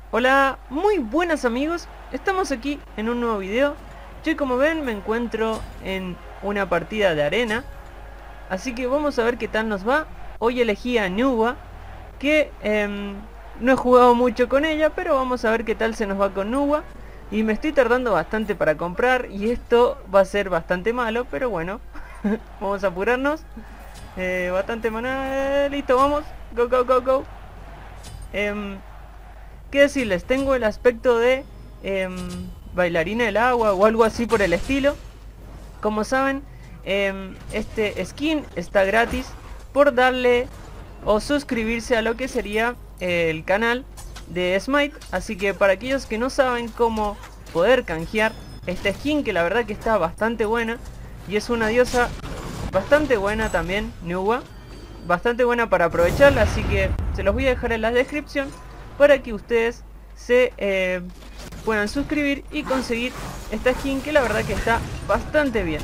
Hola, muy buenas amigos, estamos aquí en un nuevo video. Yo, como ven, me encuentro en una partida de arena, así que vamos a ver qué tal nos va. Hoy elegí a Nuwa, que no he jugado mucho con ella, pero vamos a ver qué tal se nos va con Nuwa. Y me estoy tardando bastante para comprar, y esto va a ser bastante malo, pero bueno, vamos a apurarnos. Bastante maná, listo, vamos, go, go, go, go. Em, ¿Qué decirles? Tengo el aspecto de em, bailarina del agua o algo así por el estilo. Como saben, este skin está gratis por darle o suscribirse a lo que sería el canal de Smite. Así que para aquellos que no saben cómo poder canjear esta skin, que la verdad que está bastante buena y es una diosa bastante buena también, Nuwa, bastante buena para aprovecharla, así que se los voy a dejar en la descripción para que ustedes se puedan suscribir y conseguir esta skin, que la verdad que está bastante bien.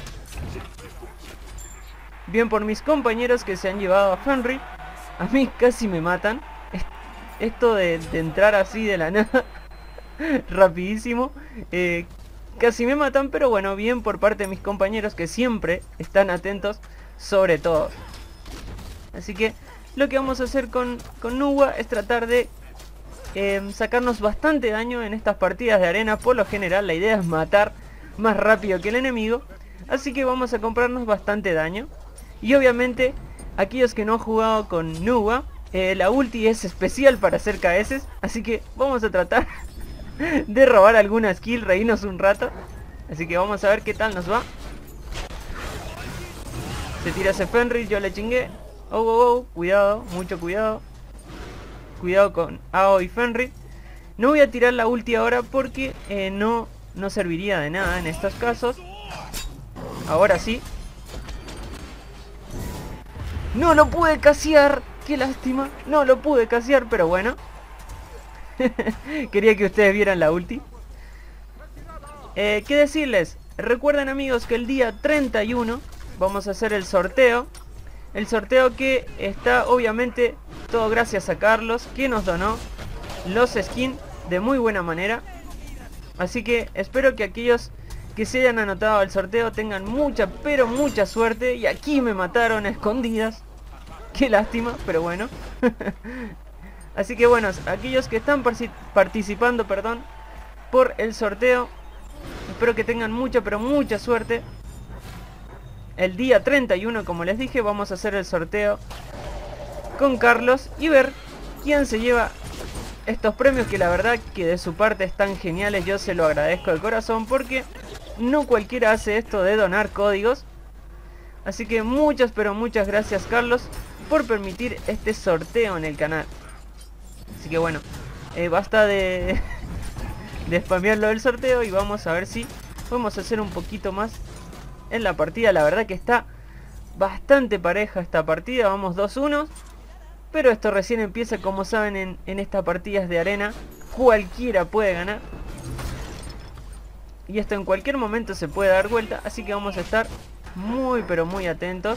Bien por mis compañeros que se han llevado a Fenrir. A mí casi me matan. Esto de entrar así de la nada rapidísimo, casi me matan, pero bueno, bien por parte de mis compañeros que siempre están atentos sobre todo. Así que lo que vamos a hacer con Nuwa es tratar de sacarnos bastante daño en estas partidas de arena. Por lo general la idea es matar más rápido que el enemigo, así que vamos a comprarnos bastante daño. Y obviamente aquellos que no han jugado con Nuwa, la ulti es especial para hacer KS, así que vamos a tratar de robar alguna skill, reírnos un rato. Así que vamos a ver qué tal nos va. Se tira ese Fenrir, yo le chingué. Oh, oh, oh, cuidado, mucho cuidado. Cuidado con Ao y Fenrir. No voy a tirar la ulti ahora porque no serviría de nada en estos casos. Ahora sí. No lo pude casear. Qué lástima. No lo pude casear, pero bueno. Quería que ustedes vieran la ulti. ¿Qué decirles? Recuerden, amigos, que el día 31 vamos a hacer el sorteo. El sorteo que está obviamente todo gracias a Carlos, que nos donó los skins de muy buena manera. Así que espero que aquellos que se hayan anotado al sorteo tengan mucha, pero mucha suerte. Y aquí me mataron a escondidas. Qué lástima, pero bueno. Así que bueno, aquellos que están participando, perdón, por el sorteo, espero que tengan mucha, pero mucha suerte. El día 31, como les dije, vamos a hacer el sorteo con Carlos y ver quién se lleva estos premios, que la verdad que de su parte están geniales. Yo se lo agradezco de corazón porque no cualquiera hace esto de donar códigos. Así que muchas, pero muchas gracias, Carlos, por permitir este sorteo en el canal. Así que bueno, basta de spamearlo del sorteo y vamos a ver si podemos hacer un poquito más en la partida. La verdad que está bastante pareja esta partida, vamos 2-1. Pero esto recién empieza, como saben, en estas partidas de arena cualquiera puede ganar. Y esto en cualquier momento se puede dar vuelta, así que vamos a estar muy, pero muy atentos.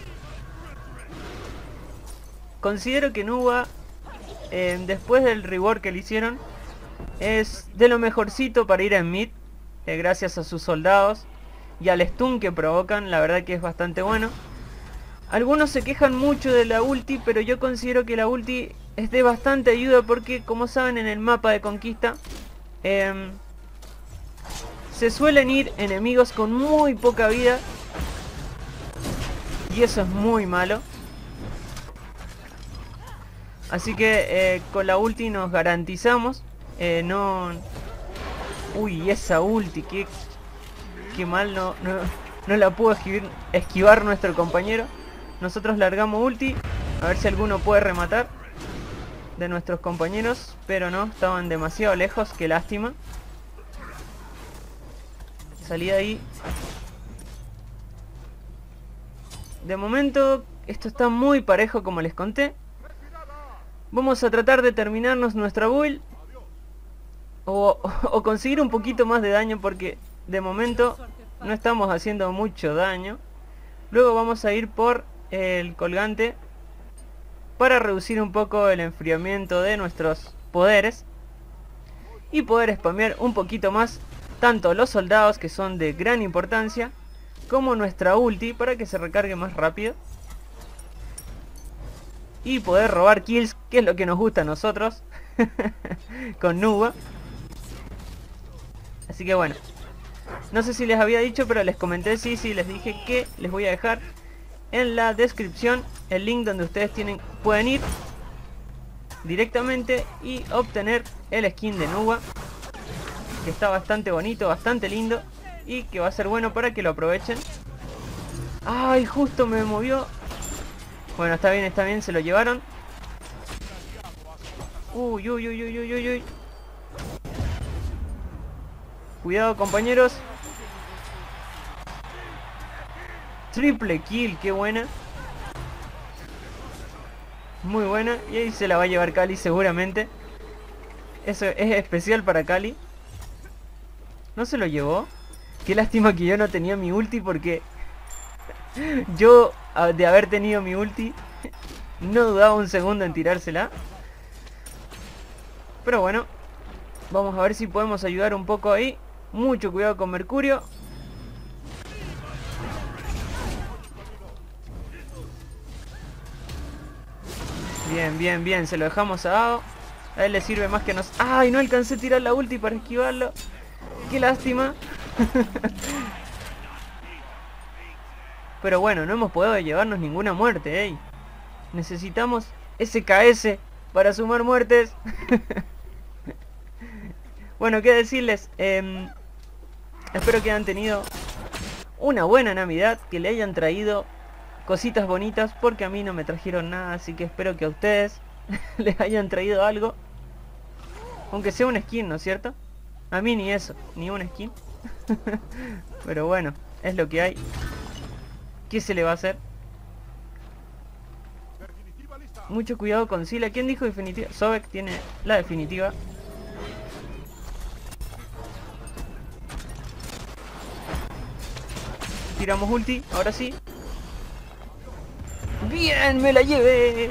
Considero que Nuwa, después del rework que le hicieron, es de lo mejorcito para ir en mid, gracias a sus soldados y al stun que provocan. La verdad que es bastante bueno. Algunos se quejan mucho de la ulti, pero yo considero que la ulti es de bastante ayuda porque, como saben, en el mapa de conquista se suelen ir enemigos con muy poca vida y eso es muy malo. Así que con la ulti nos garantizamos no... Uy, esa ulti, qué mal, no la pudo esquivar nuestro compañero. Nosotros largamos ulti, a ver si alguno puede rematar de nuestros compañeros, pero no, estaban demasiado lejos, qué lástima. Salí de ahí. De momento esto está muy parejo, como les conté. Vamos a tratar de terminarnos nuestra build o conseguir un poquito más de daño, porque de momento no estamos haciendo mucho daño. Luego vamos a ir por el colgante para reducir un poco el enfriamiento de nuestros poderes. y poder spamear un poquito más tanto los soldados, que son de gran importancia, como nuestra ulti para que se recargue más rápido. Y poder robar kills, que es lo que nos gusta a nosotros con Nuba. Así que bueno, no sé si les había dicho, pero les comenté, sí, les dije que les voy a dejar en la descripción el link donde ustedes pueden ir directamente y obtener el skin de Nuba, que está bastante bonito, bastante lindo, y que va a ser bueno para que lo aprovechen. ¡Ay! Justo me movió. Bueno, está bien, se lo llevaron. Uy, uy, uy, uy, uy, uy, uy. Cuidado, compañeros. Triple kill, qué buena. Muy buena. Y ahí se la va a llevar Kali seguramente. Eso es especial para Kali. ¿No se lo llevó? Qué lástima que yo no tenía mi ulti, porque yo, de haber tenido mi ulti, no dudaba un segundo en tirársela. Pero bueno, vamos a ver si podemos ayudar un poco ahí. Mucho cuidado con Mercurio. Bien, bien, bien, se lo dejamos a Dado. A él le sirve más que nos... ¡Ay! No alcancé a tirar la ulti para esquivarlo. ¡Qué lástima! Pero bueno, no hemos podido llevarnos ninguna muerte, ¿eh? Necesitamos SKS para sumar muertes. Bueno, qué decirles. Espero que hayan tenido una buena Navidad, que le hayan traído cositas bonitas, porque a mí no me trajeron nada, así que espero que a ustedes les hayan traído algo. Aunque sea un skin, ¿no es cierto? A mí ni eso, ni un skin. Pero bueno, es lo que hay. ¿Qué se le va a hacer? Mucho cuidado con Sila. ¿Quién dijo definitiva? Sobek tiene la definitiva. Tiramos ulti, ahora sí. ¡Bien! ¡Me la llevé!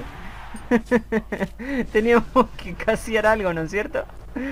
Teníamos que casear algo, ¿no es cierto?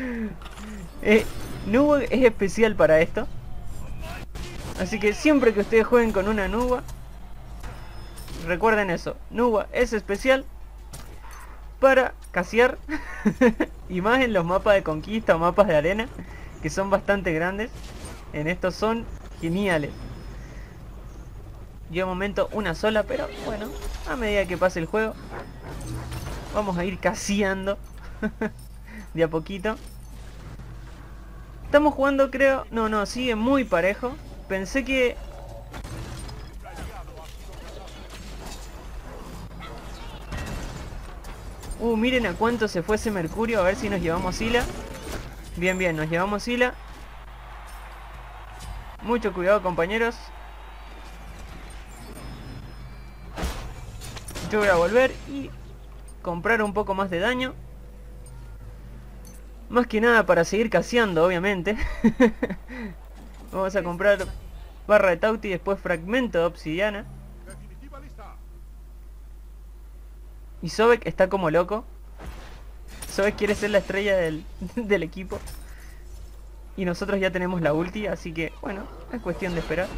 Nuba es especial para esto. Así que siempre que ustedes jueguen con una Nuba, recuerden eso. Nuba es especial para casear. Y más en los mapas de conquista o mapas de arena, que son bastante grandes. En estos son geniales. Yo de momento una sola, pero bueno, a medida que pase el juego vamos a ir caseando de a poquito. Estamos jugando, creo... No, sigue muy parejo. Pensé que... miren a cuánto se fue ese Mercurio. A ver si nos llevamos Sila. Bien, bien, nos llevamos Sila. Mucho cuidado, compañeros. Yo voy a volver y comprar un poco más de daño. Más que nada para seguir caseando, obviamente. Vamos a comprar barra de Tauti y después fragmento de obsidiana. Y Sobek está como loco. Sobek quiere ser la estrella del equipo. Y nosotros ya tenemos la ulti, así que bueno, es cuestión de esperar.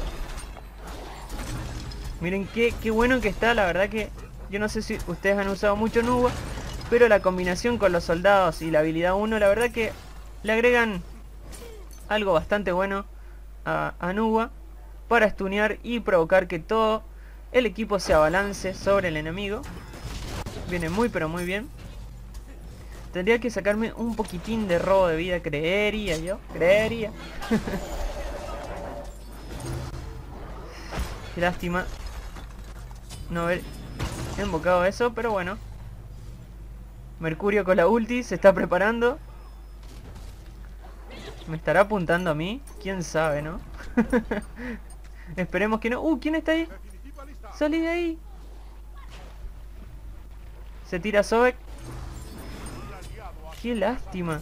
Miren qué bueno que está, la verdad que... Yo no sé si ustedes han usado mucho Nuba, pero la combinación con los soldados y la habilidad 1, la verdad que le agregan algo bastante bueno a Nuba para stunear y provocar que todo el equipo se abalance sobre el enemigo. Viene muy pero muy bien. Tendría que sacarme un poquitín de robo de vida, creería yo. Creería. Qué lástima no haber invocado eso, pero bueno. Mercurio con la ulti se está preparando. ¿Me estará apuntando a mí? ¿Quién sabe, no? Esperemos que no. ¿Quién está ahí? ¡Salí de ahí! Se tira Sobek. ¡Qué lástima!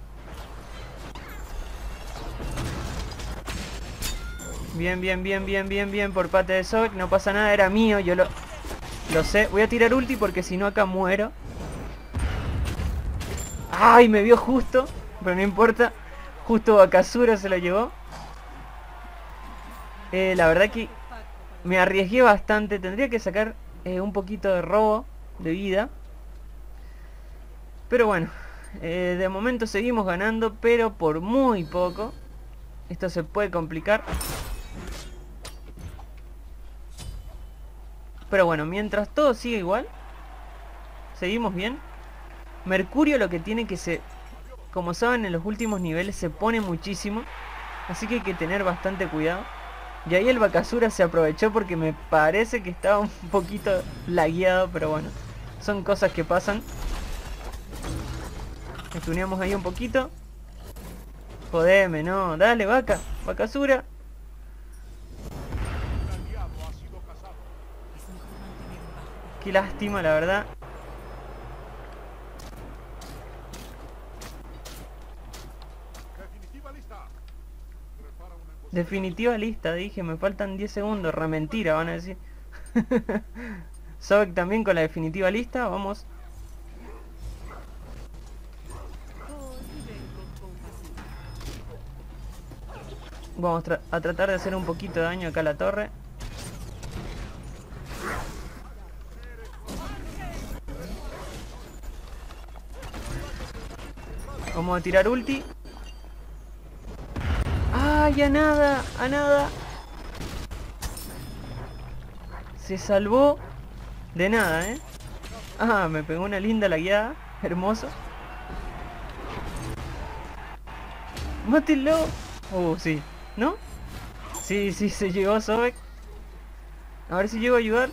Bien por parte de Sobek. No pasa nada, era mío, yo lo sé. Voy a tirar ulti porque si no acá muero. ¡Ay! Me vio justo. Pero no importa. Justo Bakasura se lo llevó. La verdad que me arriesgué bastante. Tendría que sacar un poquito de robo de vida. Pero bueno. De momento seguimos ganando, pero por muy poco. Esto se puede complicar. Pero bueno, mientras todo sigue igual, seguimos bien. Mercurio lo que tiene que se... Como saben, en los últimos niveles se pone muchísimo. Así que hay que tener bastante cuidado. Y ahí el Bakasura se aprovechó porque me parece que estaba un poquito lagueado. Pero bueno, son cosas que pasan. Estuneamos ahí un poquito. Jodeme, no. Dale, vaca. Bakasura. Qué lástima, la verdad. Definitiva lista, dije. Me faltan 10 segundos. Re mentira, van a decir. Sobek también con la definitiva lista. Vamos. Vamos a tratar de hacer un poquito de daño acá a la torre. Vamos a tirar ulti. ¡Ay, a nada! ¡A nada! Se salvó de nada, ¿eh? Ah, me pegó una linda lagueada. Hermoso. ¡Mátelo! Sí. ¿No? Sí, sí, se llegó Sobek. A ver si llego a ayudar.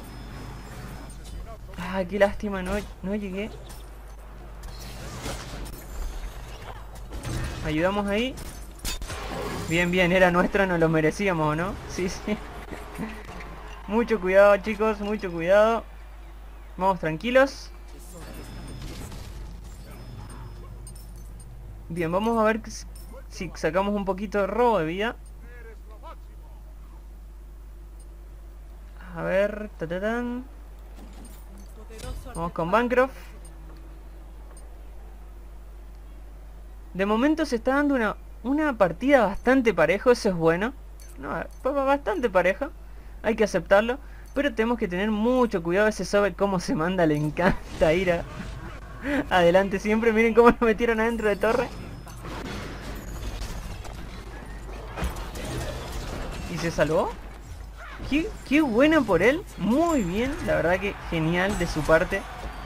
Ah, qué lástima, no llegué. Ayudamos ahí. Bien, bien, era nuestra, nos lo merecíamos, ¿no? Sí, sí. Mucho cuidado, chicos, mucho cuidado. Vamos tranquilos. Bien, vamos a ver si sacamos un poquito de robo de vida. A ver, tatatán. Vamos con Bancroft. De momento se está dando una partida bastante parejo, eso es bueno. No, bastante pareja. Hay que aceptarlo. Pero tenemos que tener mucho cuidado. Ese Sobek cómo se manda, le encanta ir adelante siempre. Miren cómo lo metieron adentro de torre. ¿Y se salvó? Qué buena por él. Muy bien, la verdad que genial de su parte.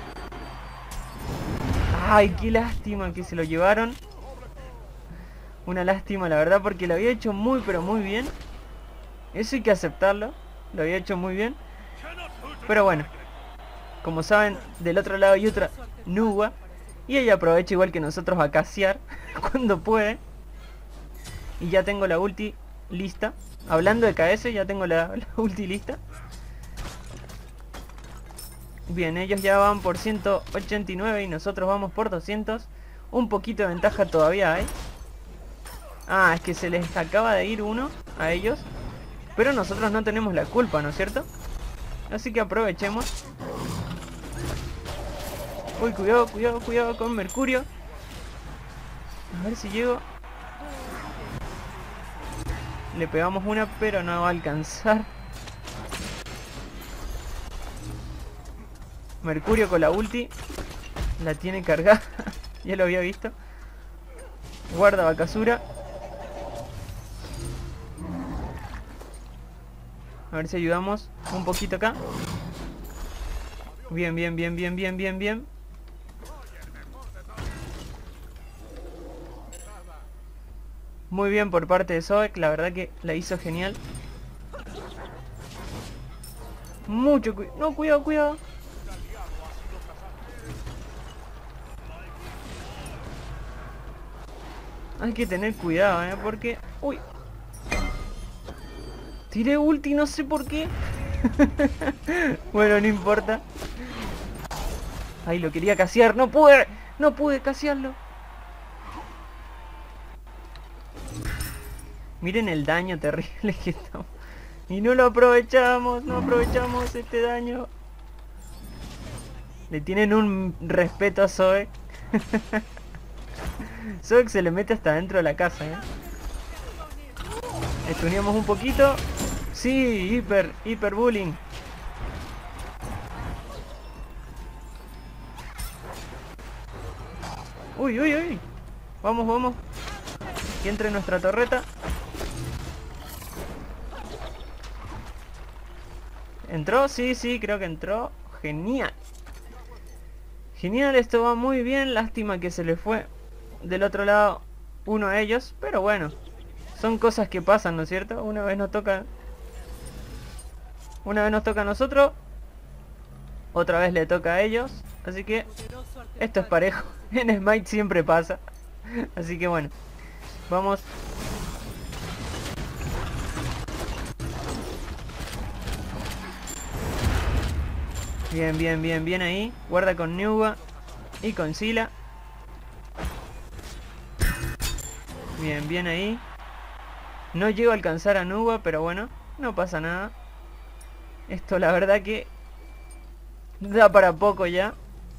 Ay, qué lástima que se lo llevaron. Una lástima, la verdad, porque lo había hecho muy, pero muy bien. Eso hay que aceptarlo. Lo había hecho muy bien. Pero bueno, como saben, del otro lado hay otra Nuwa. Y ella aprovecha igual que nosotros a casear cuando puede. Y ya tengo la ulti lista. Hablando de KS, ya tengo la ulti lista. Bien, ellos ya van por 189 y nosotros vamos por 200. Un poquito de ventaja todavía hay. Ah, es que se les acaba de ir uno a ellos. Pero nosotros no tenemos la culpa, ¿no es cierto? Así que aprovechemos. Uy, cuidado, cuidado, cuidado con Mercurio. A ver si llego. Le pegamos una, pero no va a alcanzar. Mercurio con la ulti. La tiene cargada. Ya lo había visto. Guarda Bakasura. A ver si ayudamos un poquito acá. Bien, bien, bien, bien, bien, bien, bien. Muy bien por parte de Sobek, la verdad que la hizo genial. Mucho cuidado. No, cuidado, cuidado. Hay que tener cuidado, porque... Uy. Tiré ulti, no sé por qué. Bueno, no importa. Ay, lo quería casear. No pude. No pude casearlo. Miren el daño terrible que estamos. Y no lo aprovechamos. No aprovechamos este daño. Le tienen un respeto a Zoe. Zoe se le mete hasta dentro de la casa, Estuneamos un poquito. Sí, hiper bullying. Uy, uy, uy. Vamos, vamos. Que entre nuestra torreta. ¿Entró? Sí, sí, creo que entró. Genial. Genial, esto va muy bien. Lástima que se le fue del otro lado uno a ellos. Pero bueno, son cosas que pasan, ¿no es cierto? Una vez nos toca a nosotros. Otra vez le toca a ellos. Así que esto es parejo. En Smite siempre pasa. Así que bueno, vamos. Bien, bien, bien, bien ahí. Guarda con Nuba y con Sila. Bien, bien ahí. No llego a alcanzar a Nuba, pero bueno, no pasa nada. Esto la verdad que da para poco ya.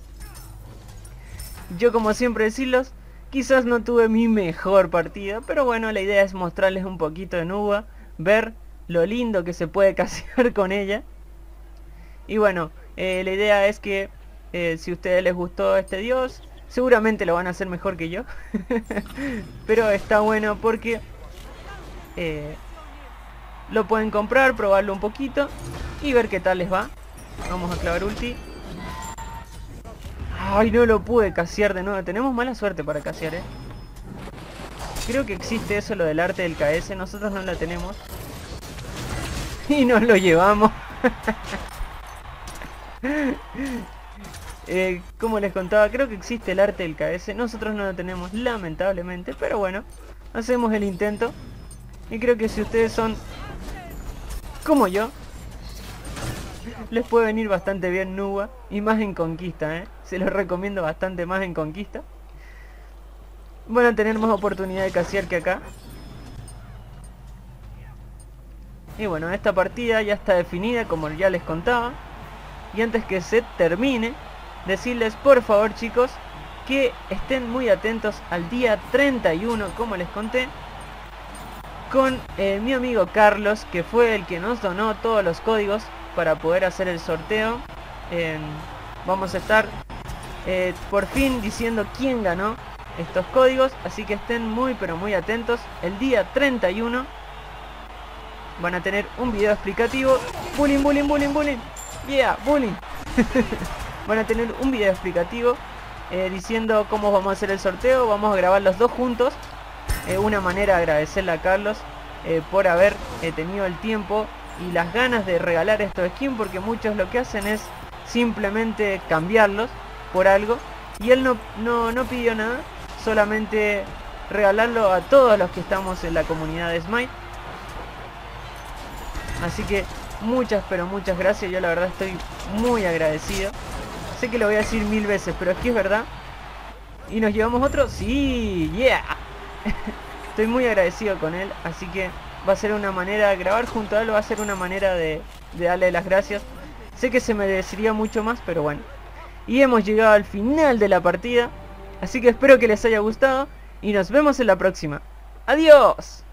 Yo, como siempre decirlos, quizás no tuve mi mejor partida, pero bueno, la idea es mostrarles un poquito de Nuba, ver lo lindo que se puede casear con ella. Y bueno, la idea es que si a ustedes les gustó este dios, seguramente lo van a hacer mejor que yo. Pero está bueno porque lo pueden comprar, probarlo un poquito y ver qué tal les va. Vamos a clavar ulti. Ay, no lo pude casear de nuevo. Tenemos mala suerte para casear, Creo que existe eso, lo del arte del KS. Nosotros no la tenemos. Y nos lo llevamos. Como les contaba, creo que existe el arte del KS. Nosotros no lo tenemos, lamentablemente. Pero bueno, hacemos el intento. Y creo que si ustedes son como yo, les puede venir bastante bien Nuba. Y más en conquista, Se los recomiendo bastante más en conquista. Van a tener más oportunidad de casear que acá. Y bueno, esta partida ya está definida, como ya les contaba. Y antes que se termine, decirles por favor, chicos, que estén muy atentos al día 31, como les conté, con mi amigo Carlos, que fue el que nos donó todos los códigos para poder hacer el sorteo. Vamos a estar por fin diciendo quién ganó estos códigos, así que estén muy pero muy atentos. El día 31 van a tener un video explicativo. Bullying, bullying, bullying, bullying. Yeah, bullying. Van a tener un video explicativo diciendo cómo vamos a hacer el sorteo. Vamos a grabar los dos juntos. Una manera de agradecerle a Carlos por haber tenido el tiempo y las ganas de regalar estos skins, porque muchos lo que hacen es simplemente cambiarlos por algo, y él no pidió nada, solamente regalarlo a todos los que estamos en la comunidad de Smite. Así que muchas pero muchas gracias. Yo la verdad estoy muy agradecido. Sé que lo voy a decir 1000 veces, pero es que es verdad. ¿Y nos llevamos otro? Sí, yeah. Estoy muy agradecido con él, así que va a ser una manera de grabar junto a él, va a ser una manera de darle las gracias. Sé que se merecería mucho más, pero bueno. Y hemos llegado al final de la partida, así que espero que les haya gustado y nos vemos en la próxima. ¡Adiós!